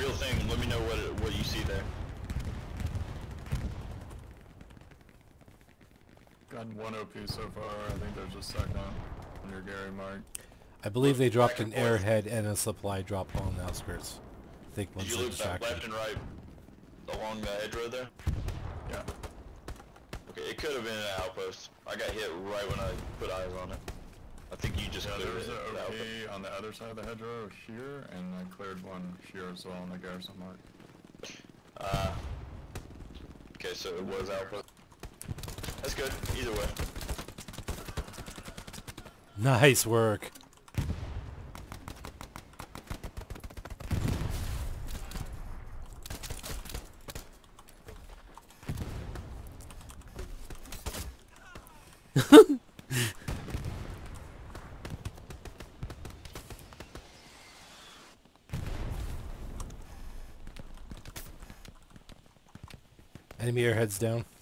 real thing. Let me know what you see there. Gotten 1 OP so far. I think there's a second on your Gary mark. I believe they dropped an airhead and a supply drop on the outskirts. I think Did once you they look back distracted. left and right along the edge road there? Yeah. Okay, it could have been an outpost. I got hit right when I put eyes on it. I think you just There cleared was it. an OP on the other side of the hedgerow here, and I cleared one here as well on the garrison mark. Okay, so it was outpost. That's good, either way. Nice work. Enemy airheads down.